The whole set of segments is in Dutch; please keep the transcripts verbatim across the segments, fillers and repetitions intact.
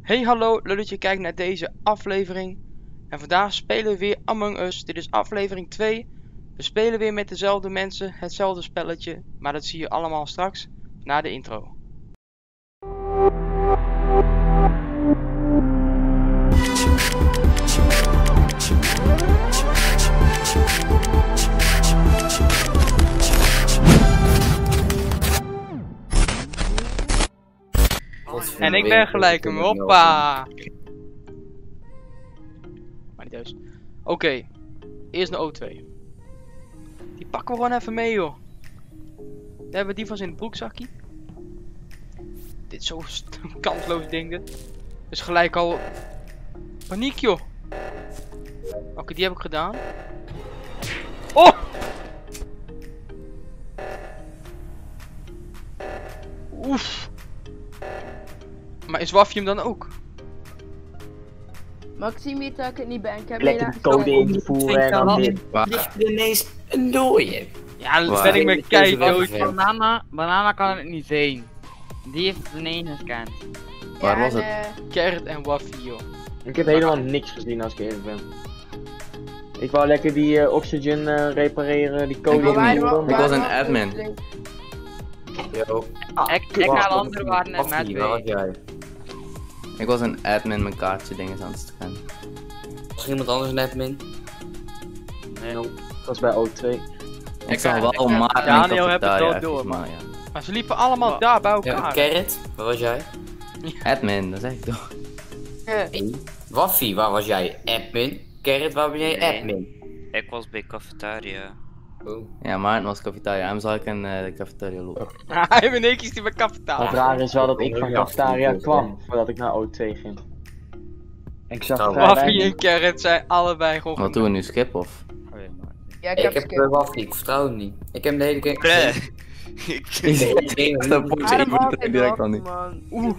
Hey hallo, leuk dat je kijkt naar deze aflevering. En vandaag spelen we weer Among Us. Dit is aflevering twee. We spelen weer met dezelfde mensen, hetzelfde spelletje. Maar dat zie je allemaal straks na de intro. En ik ben gelijk hem, hoppa! Maar niet juist. Oké, okay. Eerst naar O twee. Die pakken we gewoon even mee, joh. Dan hebben we die vast in het broekzakje. Dit is zo'n kansloos ding, dit. Dus gelijk al... Paniek, joh! Oké, okay, die heb ik gedaan. Oh! Oef! Maar is Waffie hem dan ook? Maxime, dat ik het niet ben. Ik heb lekker de code invoeren en dan dit. Ligt er ineens een dooie. Ja, dan ben ik met kei dood. Banana, banana kan het niet zijn. Die heeft het ineens gescand. Waar was het? Carrot en Waffie, joh. Ik heb helemaal niks gezien als ik eerlijk ben. Ik wou lekker die uh, oxygen uh, repareren, die code invoeren. Ik was een admin. Yo. Ah, ik ik naar de andere waren net met Waar was twee. jij? Ik was een admin mijn kaartje dingen aan het scannen. Was iemand anders een admin? Nee. Dat was bij O twee. Ik zag wel Maarten Daniel in heb het cafetaria, wel door, maar man. ja. Maar ze liepen allemaal daar bij Ja, elkaar. Carrot, waar was jij? Admin, dat zeg ik toch. Nee. Waffie, waar was jij? Admin. Carrot, waar ben jij? Nee. Admin. Ik was bij cafetaria. Oh. Ja, Maarten was cafetaria, hem zag ik in uh, de cafetaria lopen. Hij ben ik die bij Maar het cafetaria. raar is wel dat ik van cafetaria kwam, voordat ik naar O twee ging. Ik zag Nou, vrij Waffie weinig. en Carrot zijn allebei gewoon... Wat doen we nu, skip of? Ja, ik Ik heb heb skip. uh, Waffie, ik vertrouw hem niet. Ik heb hem de hele keer... Bruh. Ik zie dat potje, ik moet het direct al niet. Oeh.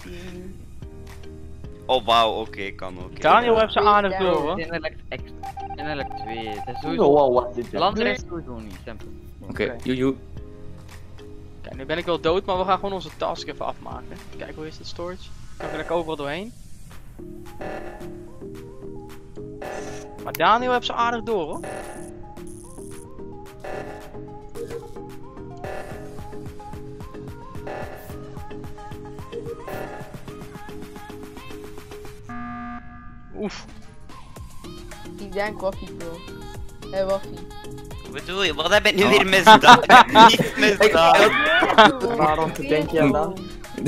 Oh wauw, oké, okay, kan ook. Daniel heeft ze aardig Ja, door, hoor. Innerlijk innerlijk twee. Het is Oh, sowieso. wow, wat dit is. Lander is sowieso niet, simpel. Oké, joejoe. Kijk, nu ben ik wel dood, maar we gaan gewoon onze task even afmaken. Kijk, hoe is dit storage? Kan ik er overal doorheen? Maar Daniel heeft ze aardig door, hoor. Oef. Ik denk Waffie bro. Hé Waffie. Wat bedoel je? Wat heb ik nu weer misdaan? Ik heb niet misdaan. Waarom denk je aan dat?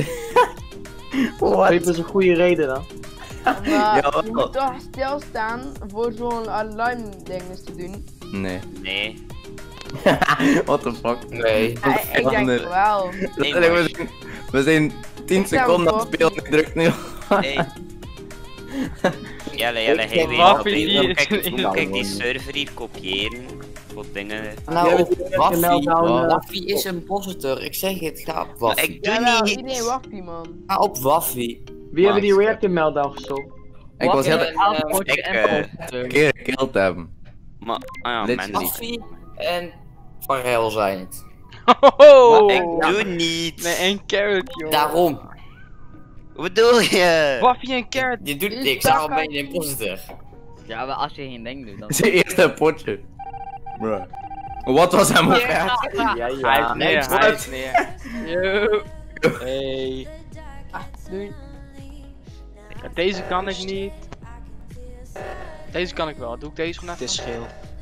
Wat? Dit is een goede reden dan. Maar Ja, je moet toch stilstaan voor zo'n alarm dinges te doen. Nee. Nee. What the fuck? Nee. Ja, ik denk Ander. wel. Nee, we, maar- zijn, we zijn tien Ik zou seconden aan het het spelen, ik druk nu. Hey. Jelle, Jelle, Ik hij heb weet Waffie, dat die ik- is Kijk, een- kijk die server hier kopiëren voor dingen. Nou, Jij op bent direct Waffie. een meltdown, uh, Waffie is een positor. Ik zeg het, ga op Maar Waffie. ik doe Jawel, niet. iedereen Waffie man. Ga op Waffie. Wie hebben die reactor meltdown gestopt? Ik was heel En, Ik, eh, een keer gekilld hebben. Maar, ah ja, Literally. mensen. Waffie en Farrell zijn het. Oh, Ik doe niet. Nee, één carrot, joh. Daarom. Wat bedoel je? Waffie en carrot. Je doet Is niks, dat daarom ben kan- je een positor. Ja, maar als je geen ding doet dan. Zijn eerste potje. Bruh. Wat was hem ook echt? Ja, Hij is ja. neer, next, hij what? is neer. Yo. Hey. Ah, doei. Ja, deze kan ik niet. Deze kan ik wel. Doe ik deze gewoon even? Het is geel.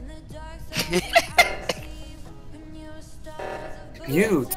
Cute.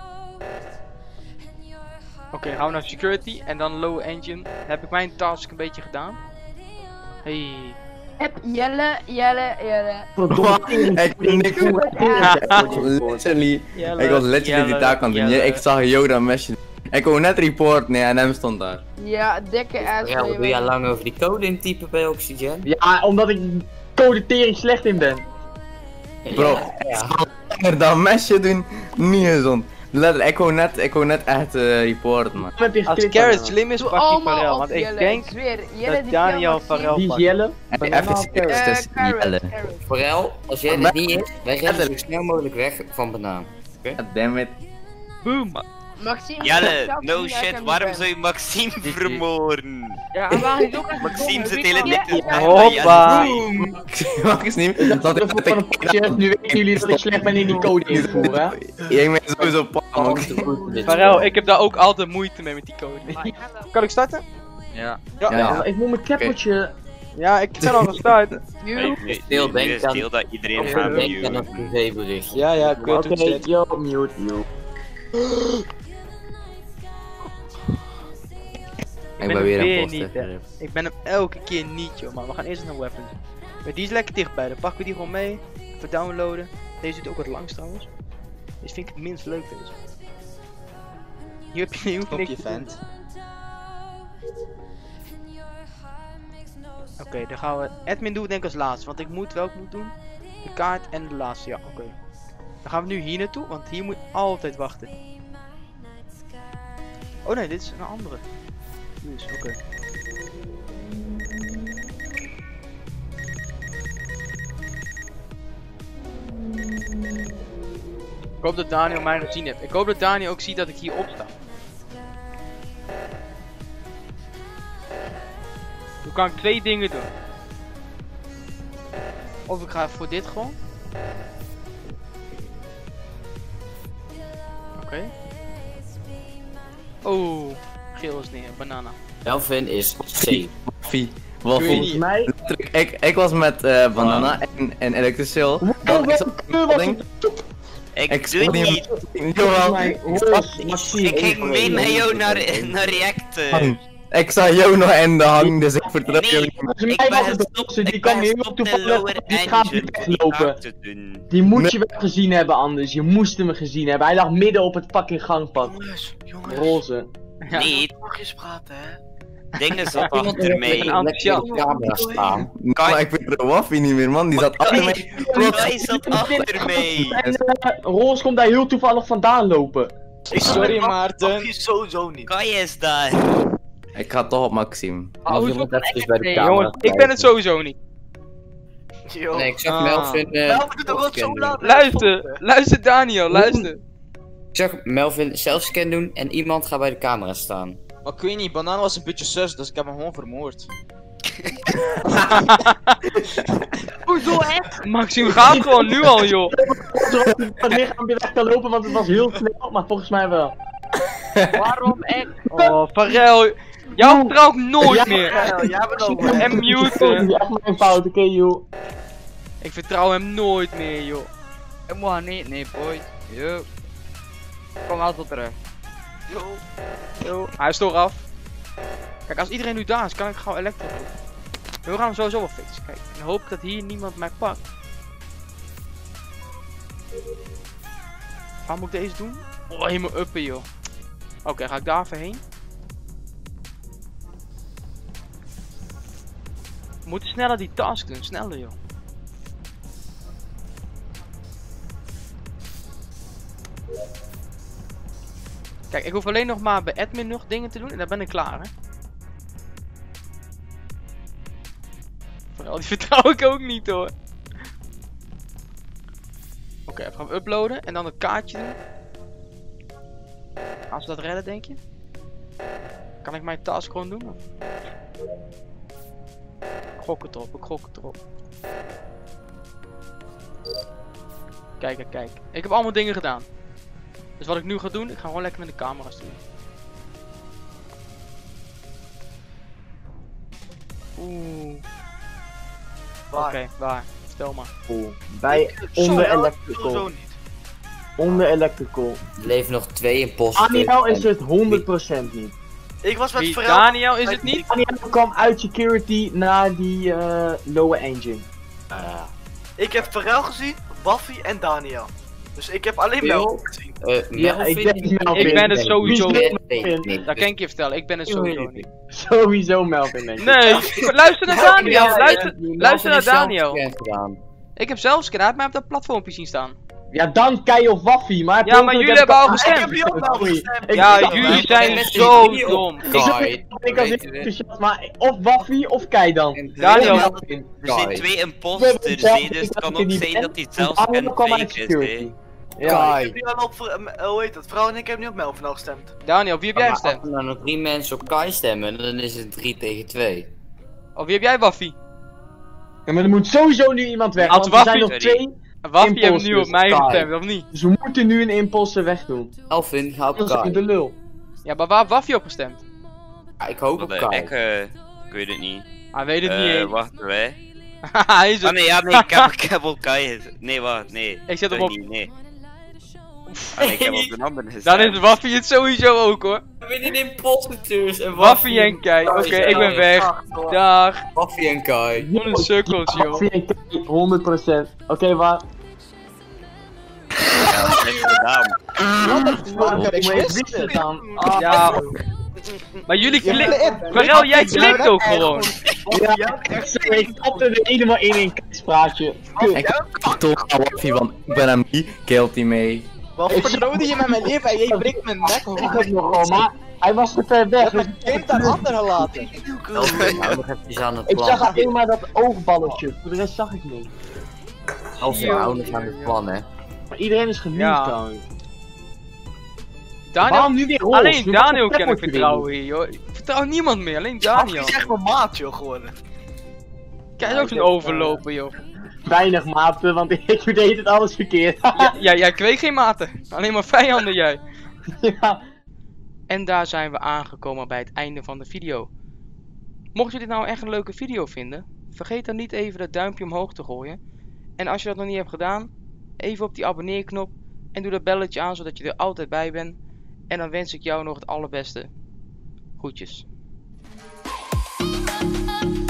Oké, okay, gaan we naar security en dan low engine. Heb ik mijn task een beetje gedaan? Hey. Heb Jelle, Jelle, Jelle. Ik ben niks. Literally. Ik was literally die taak aan het doen. Ja, ik zag Yoda mesje. Ik wou net reporten nee, en hem stond daar. Ja, dikke ass. Ja, wat doe jij lang over die code intypen bij Oxygen? Ja, omdat ik codetering slecht in ben. Bro, Ja, ja. langer dan mesje doen, niet gezond. Letterlijk, ik wou net, ik wou net echt uh, reporten man. Met die Als clip Carrot aan. slim is, Doe pak die allemaal Pharrell. op Want ik Jelle, denk ik zweer, Jelle dat die Daniel kill Pharrell Die is pakt. Jelle. Hey, Banana even of serieus, carrot? het is Carrot, Jelle. Carrot. Farrell, als jij het niet is, wij rennen zo snel mogelijk weg van banaan. God damn it. Boom. Maxime, Jelle, zelf no zien, shit, herken waarom ben. zou je Maxime vermoorden? Ja, en waar is ook echt Maxime zit weet hele je- dik te Hoppa. Mag eens niet? Dat Dat is ik van een potje. Nu weten jullie dat ik slecht ben in die code invoeren. Ik ben sowieso pa. Farel, ik heb daar ook altijd moeite mee met die code. Kan ik starten? Ja. Ja, Ja. ik moet mijn cappertje. Ja, ik ben al gestart. Stil, denk aan- Stil dat iedereen Of gaat denk aan viewen. een privébericht. Ja, ja, ik weet Oké, het niet. yo, mute, yo. Ik ben weer een weer poster. niet, hè. Ik ben hem elke keer niet, joh. Maar we gaan eerst naar weapons. Maar die is lekker dichtbij. Dan pakken we die gewoon mee. Even downloaden. Deze doet ook wat langs trouwens. Deze vind ik het minst leuk, deze. Hier heb je, hier hoef je niks te doen. Oké, okay, dan gaan we. Admin doen denk ik als laatste, want ik moet welk moet doen? De kaart en de laatste, ja, oké. Okay. Dan gaan we nu hier naartoe, want hier moet je altijd wachten. Oh nee, dit is een andere. Dus, oké. Okay. Ik hoop dat Daniel mij gezien heeft. Ik hoop dat Daniel ook ziet dat ik hier op sta. Dan kan ik twee dingen doen. Of ik ga voor dit gewoon. Oké. Okay. Oh, geel is neer, banana. Melvin is C. Waffie. Waffie. Volgens mij. Ik, ik was met uh, banana en, en electricil. Dan is dat ding. Ik, Ik doe het speel niet. Jawel. Ik ging mee met jou naar, naar reactor. Ik zag jou nog in de hang, dus ik vertrouw Nee. jou niet. Volgens Ik mij ben was het gestopt, de die ik kwam ben heel gestopt in toevallig. lower Die gaat engine niet om die weglopen. taak te doen. Die moet je wel gezien hebben anders. Je moest hem gezien hebben. Hij lag midden op het fucking gangpad. Jongens, jongens. Roze. Ja. Niet, Mag eens praten, hè? dingen zat achter mij. Lekker op de camera staan. Maar ik weet de waffie niet meer, man. Die zat achter mij. Hij zat achter mij. En uh, Roze komt daar heel toevallig vandaan lopen. Ik Sorry, Maarten. Mag je sowieso niet. Kan je eens daar? Ik ga toch op Maxime. Als je moet even bij de Nee, camera Jongens, ik ben het sowieso niet. Yo. Nee, ik zag Ah. Melvin. eh, Nou, we doen toch wel zo zelfscan laat. doen. Luister, luister Daniel, luister. Ik zag Melvin zelfscan doen en iemand gaat bij de camera staan. Maar ik weet niet, Banaan was een beetje sus, dus ik heb hem gewoon vermoord. Hoezo echt? Maxime gaat gewoon nu al, joh. Zodat hij het lichaam weer weg kan lopen, want het was heel snel. Maar volgens mij wel. Waarom echt? Oh, Farel. Jou vertrouw ik nooit meer. Ja, jij bent ook. En Dat muten. is echt mijn fout, oké joh. Ik vertrouw hem nooit meer, joh. Ik moet gaan niet, nee boy. Yo. Kom wel tot terug. Yo. Yo. Hij is toch af. Kijk, als iedereen nu daar is, kan ik gauw elektro doen. We gaan hem sowieso wel fixen. Kijk, dan hoop ik dat hier niemand mij pakt. Waar moet ik deze doen? Oh, helemaal uppen, joh. Oké, okay, ga ik daar even heen? We moeten sneller die task doen, sneller, joh. Kijk, ik hoef alleen nog maar bij admin nog dingen te doen en dan ben ik klaar, hè. Vooral die vertrouw ik ook niet, hoor. Oké, okay, even gaan we uploaden en dan het kaartje doen. Gaan ze dat redden, denk je? Kan ik mijn task gewoon doen? Of? Ik gok het erop, ik gok het erop. Kijk, kijk, kijk. Ik heb allemaal dingen gedaan. Dus wat ik nu ga doen, ik ga gewoon lekker met de camera's doen. Oeh. Oké, okay, waar? Vertel maar. Cool. Bij onder electrical. Onder electrical. Er leven nog twee imposters. Daniel is het honderd procent niet. Ik was met Wie, Farel. Daniel is het niet? Daniel kwam uit security naar die uh, lower engine. Uh, ik heb Farel gezien, Buffy en Daniel. Dus ik heb alleen Melvin gezien. Uh, Ja, ik denk Melvin. Ik ben het sowieso Wie niet. is Melvin? Dat kan ik je vertellen, ik ben het sowieso niet. Sowieso Melvin, denk ik. Nee, luister naar Daniel, luister, luister naar Daniel. Gedaan. Ik heb zelfs gedaan, maar op dat platformpje zien staan. Ja, dan Kei of Waffie, maar... Ja, maar jullie hebben al Ik heb gestemd. die ook wel gestemd. Ja, Ik- jullie ik- zijn ik- zo ik- dom. Ik ik als enthousiast, maar of Waffie of Kei dan. Daniel. Of Melvin. Er zijn twee imposters, hè, dus het kan ook zijn dat hij zelfs Daniel een kwam uit fake is, security. hè. Ja, Ik heb nu al op, uh, hoe heet het? Vrouw en ik heb nu op Melvin al gestemd. Daniel, op wie heb jij Maar gestemd? Als er nou nog drie mensen op Kai stemmen, dan is het drie tegen twee. Of wie heb jij, Waffie? ja, maar er moet sowieso nu iemand weg, Als want er zijn nog Waffie- twee. Waffie heeft nu op Impulsors, mij Kai. gestemd, of niet? Dus we moeten nu een imposter wegdoen. Elvin, ga op Anders ben je de Kai. lul. Ja, maar waar heeft Waffie op gestemd? Ja, ik hoop op Wat, eh, Kai. ik, eh, ik weet het niet. Hij weet het niet Eh, eens. wacht, wij. Hij is Ah het. nee, ja, nee, ik heb, ik heb op Kai gezet. Nee, wacht, nee. Ik zet hem Toch op. niet, nee. Ah nee, ik heb op de nummer gezet. Dan is Waffie het sowieso ook hoor. We zijn imposters en Waffie en Kai. Oké, ik ben weg. Dag. Waffie en Kai. Wat een sukkels, joh. Waffie en Kai, honderd procent. Oké, waar? Ja, dat heb ik gedaan. Ik wist het dan. Ja. Maar jullie Je klikken. klikt in. Varel, jij Ja, klikt dat ook echt gewoon. Ja, echt zo. Ik stopte er helemaal in een kaatspraatje. Ik toch Waffie, want ik ben hem niet. Kilt hij mee. Ik vertrouwde je met mijn leven en jij breekt mijn nek. Ik heb nog wel, maar hij was te ver weg. Je hebt een kind aan anderen gelaten. Elvin, hou nog even aan het Ik zag plan. alleen maar dat oogballetje. Voor de rest zag ik niet. Elvin, hou nog aan het plan, hè. Maar iedereen is genieuwd Ja. trouwens. Daniel. Waarom nu weer roze? Alleen Nu Daniel wordt het kan ik plekje vertrouwen hier, joh. Ik vertrouw niemand meer, alleen Waffie Daniel. is echt mijn maat, joh, geworden. Kijk, is ook zo'n overlopen, joh. weer. Weinig maten, want ik deed het alles verkeerd. Ja, ja, jij kweekt geen maten. Alleen maar vijanden, jij. Ja. En daar zijn we aangekomen bij het einde van de video. Mocht je dit nou echt een leuke video vinden, vergeet dan niet even dat duimpje omhoog te gooien. En als je dat nog niet hebt gedaan, even op die abonneerknop en doe dat belletje aan zodat je er altijd bij bent. En dan wens ik jou nog het allerbeste. Groetjes.